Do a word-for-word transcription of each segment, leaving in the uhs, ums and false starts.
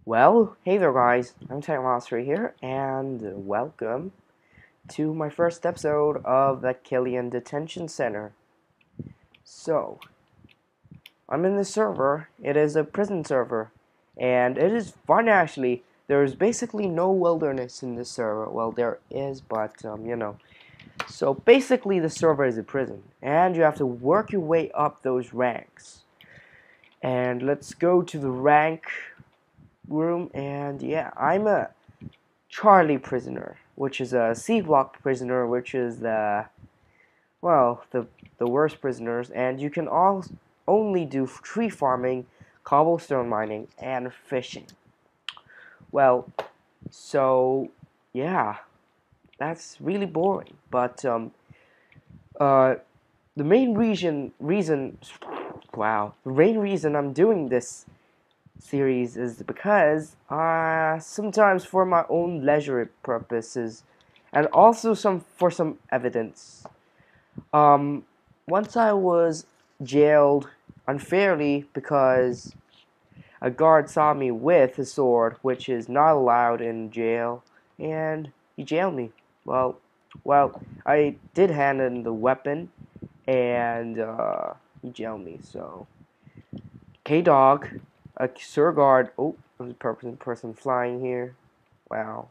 Well, hey there guys, I'm Tech Monster here, and welcome to my first episode of the Killian Detention Center. So, I'm in the server. It is a prison server, and it is fun actually. There's basically no wilderness in this server. Well, there is, but, um, you know. So, basically the server is a prison, and you have to work your way up those ranks. And let's go to the rank room, and yeah, I'm a Charlie prisoner, which is a C block prisoner, which is the well, the the worst prisoners, and you can all only do tree farming, cobblestone mining, and fishing. Well, so yeah, that's really boring. But um, uh, the main reason reason, wow, the main reason I'm doing this series is because uh, sometimes for my own leisure purposes and also some for some evidence. Um, once I was jailed unfairly because a guard saw me with a sword, which is not allowed in jail, and he jailed me. Well, well, I did hand in the weapon, and uh, he jailed me. So, K-Dog, a Sir Guard. Oh, there's a person, person flying here. Wow.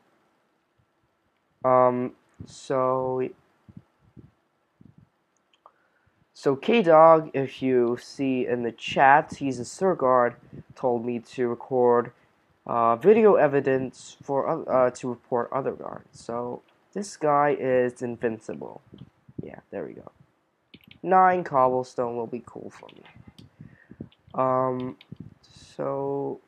Um, so, so K-Dog, if you see in the chat, he's a Sir Guard, told me to record uh, video evidence for uh, to report other guards. So, this guy is invincible. Yeah, there we go. Nine cobblestone will be cool for me. Um, so,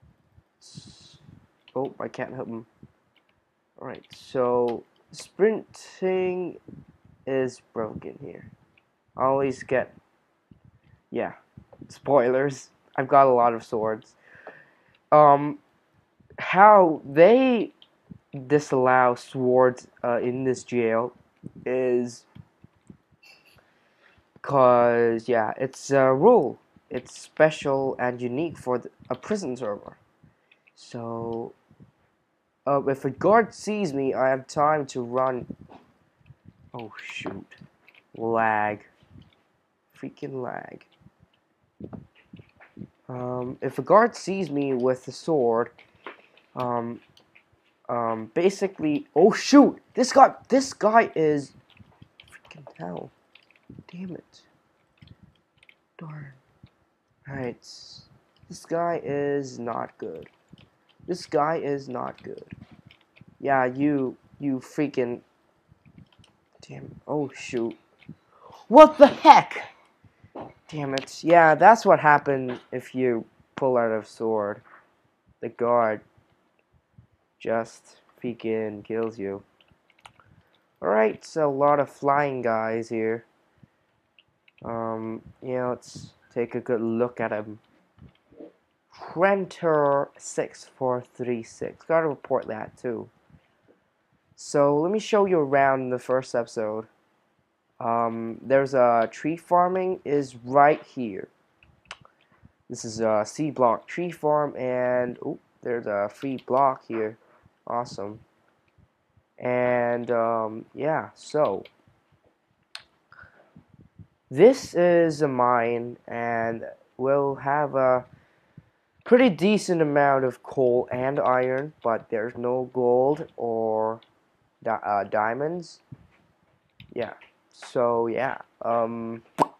oh, I can't help him. Alright, so sprinting is broken here. I always get, yeah, spoilers. I've got a lot of swords. Um, how they disallow swords uh, in this jail is because, yeah, it's a rule. It's special and unique for the, a prison server. So, uh, if a guard sees me, I have time to run. Oh, shoot. Lag. Freaking lag. Um, if a guard sees me with a sword, um, um, basically, oh shoot, this guy, this guy is, freaking hell, damn it, darn. Alright, this guy is not good. This guy is not good. Yeah, you, you freaking, damn, oh shoot. What the heck? Damn it. Yeah, that's what happened if you pull out a sword. The guard just freaking kills you. Alright, so a lot of flying guys here. Um, yeah, let's take a good look at him. Trenter six four three six. Gotta report that too. So let me show you around in the first episode. Um, there's a tree farming is right here. This is a C block tree farm, and oh, there's a free block here. Awesome. And um, yeah, so this is a mine, and we'll have a pretty decent amount of coal and iron, but there's no gold or di uh, diamonds. Yeah. So yeah. Um.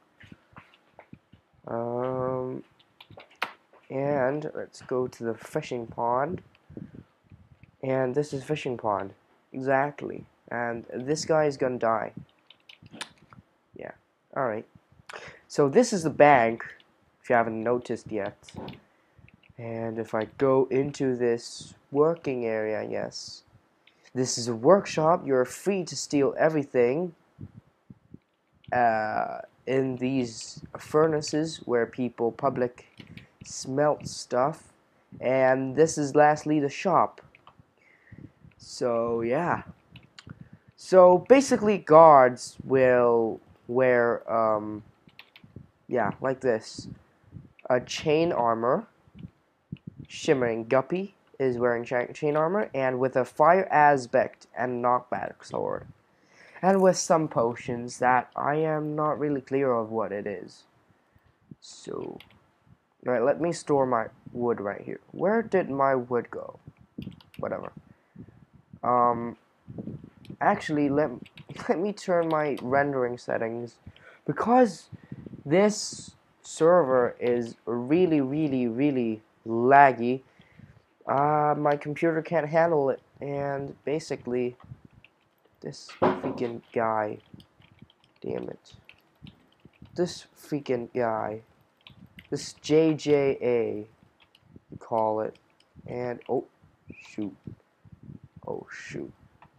Um. And let's go to the fishing pond. And this is fishing pond. Exactly. And this guy is gonna die. Yeah. Alright. So this is the bank, if you haven't noticed yet. And if I go into this working area, yes. This is a workshop. You're free to steal everything uh, in these furnaces where people public smelt stuff. And this is lastly the shop. So yeah. So basically guards will wear um yeah, like this. A chain armor, shimmering guppy, is wearing chain armor and with a fire aspect and knockback sword. And with some potions that I am not really clear of what it is. So, alright, let me store my wood right here. Where did my wood go? Whatever. Um, actually, let, let me turn my rendering settings. Because this server is really, really, really laggy. Uh, my computer can't handle it. And basically, this freaking guy. Damn it. This freaking guy. This J J A, you call it. And, oh, shoot. Oh, shoot.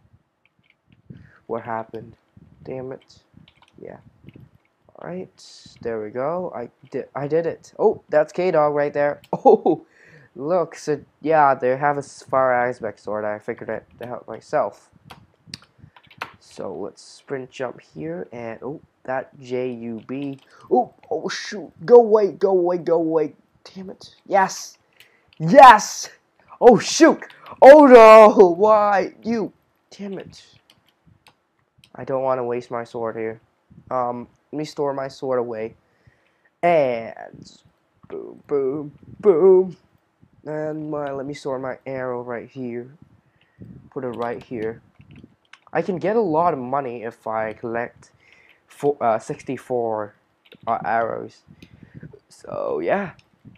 What happened? Damn it. Yeah. Alright, there we go. I did, I did it. Oh, that's K-Dog right there. Oh, look. So, yeah, they have a fire aspect sword. I figured it out myself. So, let's sprint jump here. And, oh, that J U B. Oh, oh, shoot. Go away, go away, go away. Damn it. Yes. Yes. Oh, shoot. Oh, no. Why? You. Damn it. I don't want to waste my sword here. Um, let me store my sword away. And boom, boom, boom. And my, let me store my arrow right here. Put it right here. I can get a lot of money if I collect four, uh, sixty-four uh, arrows. So, yeah.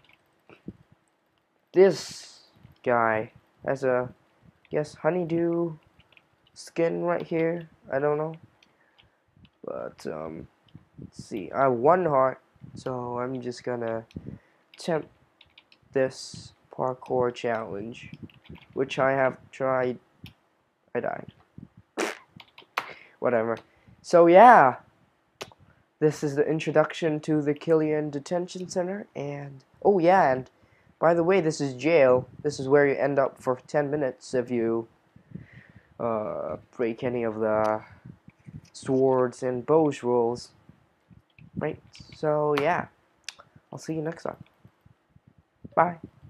This guy has a, yes, honeydew skin right here. I don't know. But, um, let's see. I have one heart, so I'm just gonna attempt this parkour challenge, which I have tried. I died. Whatever. So, yeah. This is the introduction to the Killian Detention Center, and, oh yeah, and by the way, this is jail. This is where you end up for ten minutes if you uh, break any of the swords and bows rules. Right? So, yeah. I'll see you next time. Bye.